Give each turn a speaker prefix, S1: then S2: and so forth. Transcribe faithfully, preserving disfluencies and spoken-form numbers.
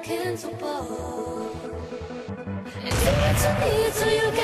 S1: can't support. It's easy to need so you